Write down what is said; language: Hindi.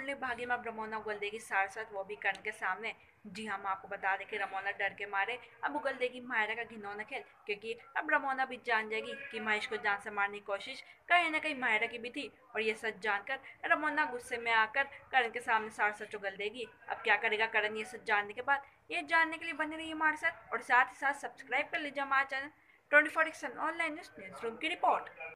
ढूंढ ले भागी माँ ब्रह्मोना उगल देगी साथ साथ वो भी कर्ण के सामने। जी हाँ, माँ आपको बता दें कि रमोना डर के मारे अब उगल देगी मायरा का घिनौना खेल, क्योंकि अब रमोना भी जान जाएगी कि महेश को जान से मारने की कोशिश कहीं ना कहीं मायरा की भी थी। और ये सच जानकर रमोना गुस्से में आकर करण के सामने सार सच उगल देगी। अब क्या करेगा करण ये सच जानने के बाद? ये जानने के लिए बने रहिए हमारे साथ और साथ ही साथ सब्सक्राइब कर लीजिए हमारा चैनल 24/7 ऑनलाइन न्यूज रूम की रिपोर्ट।